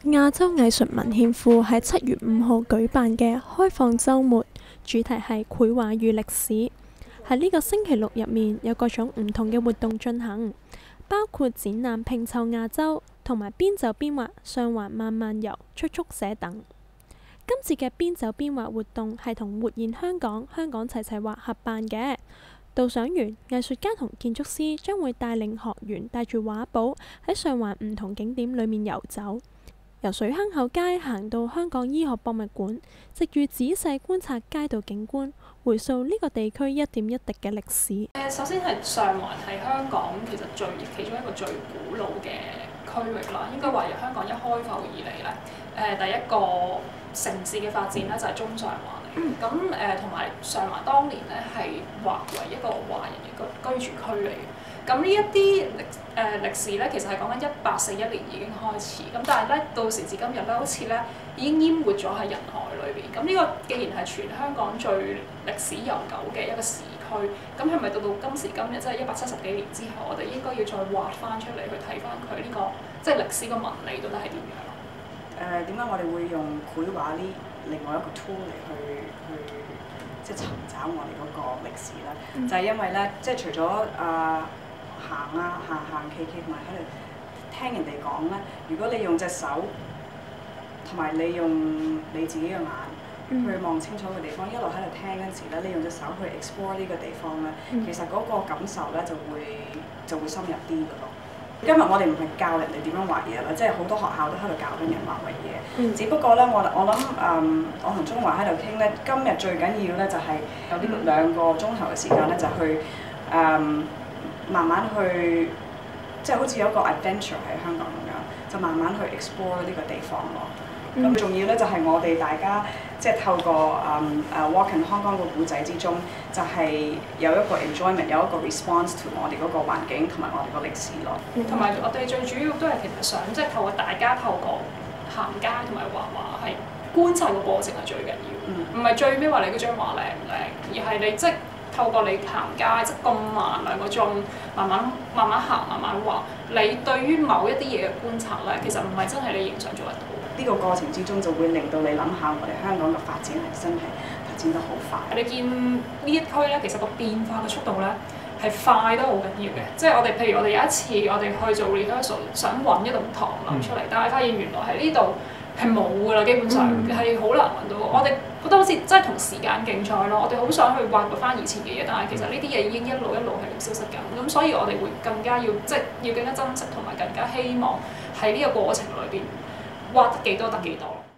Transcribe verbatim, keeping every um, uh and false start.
亞洲藝術文獻庫喺七月五號舉辦嘅開放週末，主題係繪畫與歷史。喺呢個星期六入面，有各種唔同嘅活動進行，包括展覽拼湊亞洲同埋邊走邊畫上環漫漫遊速速寫等。今次嘅邊走邊畫活動係同活現香港、香港齊齊畫合辦嘅。導賞員、藝術家同建築師將會帶領學員帶住畫簿喺上環唔同景點裏面遊走。由水坑口街行到香港醫學博物館，藉住仔細觀察街道景觀，回溯呢個地區一點一滴嘅歷史。 誒，首先係上環係香港其實最其中一個最古老嘅區域啦。應該話由香港一開埠以嚟咧，誒第一個城市嘅發展咧就係中上環嚟。咁誒同埋上環當年咧係劃為一個華人嘅居居住區嚟嘅。咁呢一啲歷誒歷史咧，其實係講緊一八四一年已經開始，咁但係咧到時至今日咧，好似咧已經淹沒咗喺人海裏邊。咁呢個既然係全香港最歷史悠久嘅一個時區，咁係咪到到今時今日，即係一百七十幾年之後，我哋應該要再挖翻出嚟去睇翻佢呢個即係歷史嘅紋理到底係點樣？ 誒點解我哋會用繪畫呢另外一個 tool 嚟去去即係尋找我哋嗰個歷史咧？嗯、就係因為咧，即係除咗啊。呃行啊行行企企同埋喺度聽人哋講咧，如果你用隻手同埋你用你自己嘅眼、嗯、去望清楚個地方，一路喺度聽嗰陣時咧，你用隻手去 explore 呢個地方咧，嗯、其實嗰個感受咧就會就會深入啲㗎咯。今日我哋唔係教人哋點樣畫嘢啦，即係好多學校都喺度教緊人畫嘅嘢。嗯、只不過咧，我我諗誒、嗯，我同鍾華喺度傾咧，今日最緊要咧就係有呢兩個鐘頭嘅時間咧，就去誒。嗯慢慢去，即係好似有一個 adventure 喺香港咁樣，就慢慢去 explore 呢個地方咯。咁重、嗯、要咧就係我哋大家即係透過誒誒、um, uh, Walk in Hong Kong 個古仔之中，就係、是、有一個 enjoyment， 有一個 response to 我哋嗰個環境同埋我哋個歷史咯。 同埋、嗯、我哋最主要都係其實想即係透過大家透過行街同埋畫畫，係觀察個過程係最緊要，唔係、嗯、最尾話你嗰張畫靚唔靚，而係你即係。透過你行街，即係咁慢兩個鐘，慢慢慢慢行，慢慢畫。你對於某一啲嘢嘅觀察咧，其實唔係真係你影相做得到。呢個過程之中就會令到你諗下，我哋香港嘅發展係真係發展得好快。 你見呢一區咧，其實個變化嘅速度咧係快得好緊要嘅。即係我哋譬如我哋有一次我哋去做 rehearsal， 想揾一棟唐樓出嚟，嗯、但係發現原來喺呢度係冇㗎啦，基本上係好、嗯、難揾到。我哋覺得好似真係同時間競賽咯，我哋好想去挖掘翻以前嘅嘢，但係其實呢啲嘢已經一路一路係咁消失緊。咁所以我哋會更加要即係要更加珍惜，同埋更加希望喺呢個過程裏邊挖得幾多得幾多。